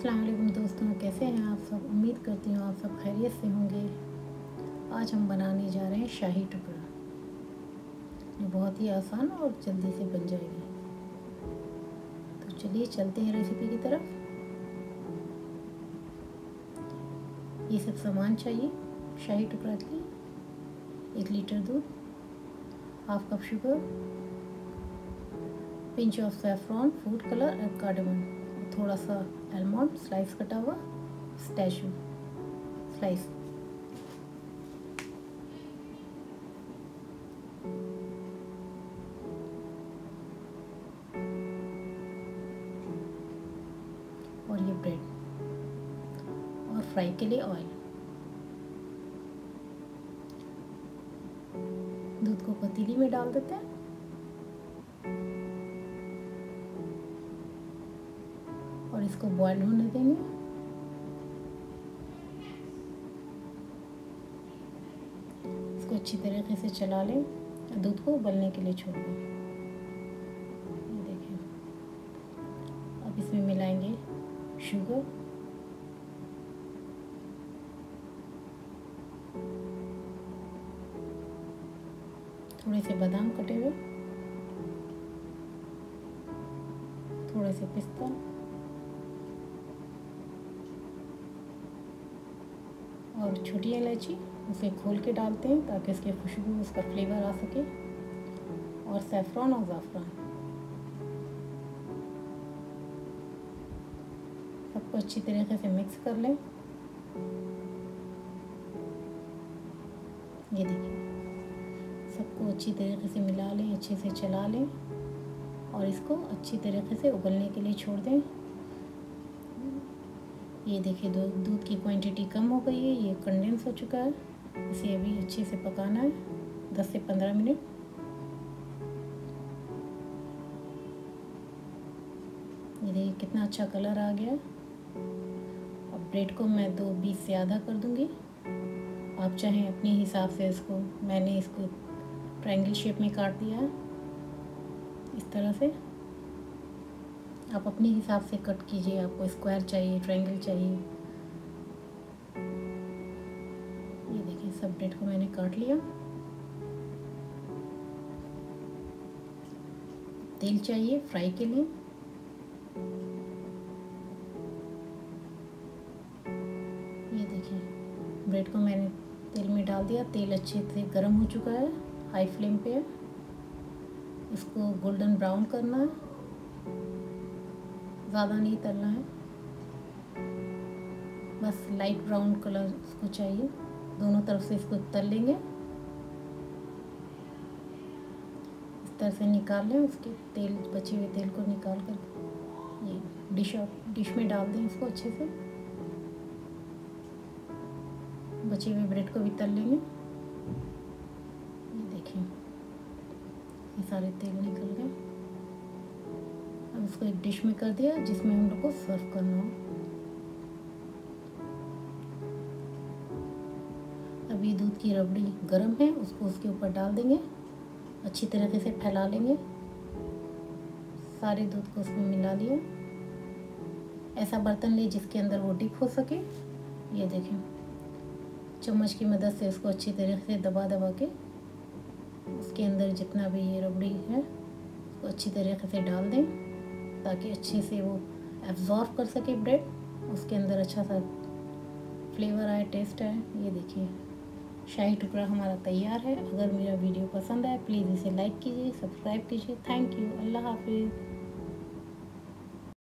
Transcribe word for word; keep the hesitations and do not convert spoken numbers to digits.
अस्सलाम वालेकुम दोस्तों, कैसे हैं आप सब। उम्मीद करती हूँ आप सब खैरियत से होंगे। आज हम बनाने जा रहे हैं शाही टुकड़ा, जो बहुत ही आसान और जल्दी से बन जाएगी। तो चलिए चलते हैं रेसिपी की तरफ। ये सब सामान चाहिए शाही टुकड़ा के लिए। एक लीटर दूध, half cup sugar, pinch of saffron, food colour और कार्डमम, थोड़ा सा आलमंड स्लाइस कटा हुआ, स्टैशू स्लाइस। और ये ब्रेड और फ्राई के लिए ऑयल। दूध को पतीली में डाल देते हैं और इसको बॉयल होने देंगे। इसको अच्छी तरीके से चला लें, दूध को उबलने के लिए छोड़ दें। ये देखिए, अब इसमें मिलाएंगे शुगर, थोड़े से बादाम कटे हुए, थोड़े से पिस्ता और छोटी इलायची, उसे खोल के डालते हैं ताकि इसकी खुशबू, उसका फ्लेवर आ सके। और सैफरॉन और ज़ाफ़रान, सबको अच्छी तरीके से मिक्स कर लें। ये देखिए, सबको अच्छी तरीके से मिला लें, अच्छे से चला लें और इसको अच्छी तरीके से उबलने के लिए छोड़ दें। ये देखिए, दूध दूध की क्वांटिटी कम हो गई है, ये कंडेंस हो चुका है। इसे अभी अच्छे से पकाना है दस से पंद्रह मिनट। ये देखिए कितना अच्छा कलर आ गया। अब ब्रेड को मैं दो बीस से आधा कर दूंगी। आप चाहें अपने हिसाब से इसको, मैंने इसको ट्रायंगल शेप में काट दिया है इस तरह से। आप अपने हिसाब से कट कीजिए, आपको स्क्वायर चाहिए, ट्रायंगल चाहिए। ये देखिए, सब ब्रेड को मैंने काट लिया। तेल चाहिए फ्राई के लिए। ये देखिए, ब्रेड को मैंने तेल में डाल दिया। तेल अच्छे से गर्म हो चुका है, हाई फ्लेम पे है। इसको गोल्डन ब्राउन करना है, ज़्यादा नहीं तलना है, बस लाइट ब्राउन कलर इसको चाहिए। दोनों तरफ से इसको तल लेंगे। इस तरह से निकाल लें, उसके तेल, बचे हुए तेल को निकाल कर ये डिश डिश में डाल दें। इसको अच्छे से बचे हुए ब्रेड को भी तल लेंगे। ये देखिए, ये सारे तेल निकल गए। अब इसको एक डिश में कर दिया जिसमें हम लोग को सर्व करना हो। अभी दूध की रबड़ी गर्म है, उसको उसके ऊपर डाल देंगे, अच्छी तरीके से फैला लेंगे। सारे दूध को उसमें मिला लिया। ऐसा बर्तन ले जिसके अंदर वो डिप हो सके। ये देखें, चम्मच की मदद से उसको अच्छी तरीके से दबा दबा के उसके अंदर जितना भी ये रबड़ी है उसको अच्छी तरीके से डाल दें ताकि अच्छे से वो एब्जॉर्ब कर सके ब्रेड, उसके अंदर अच्छा सा फ्लेवर आए, टेस्ट आए। ये देखिए, शाही टुकड़ा हमारा तैयार है। अगर मेरा वीडियो पसंद आए प्लीज़ इसे लाइक कीजिए, सब्सक्राइब कीजिए। Thank you. अल्लाह हाफिज़।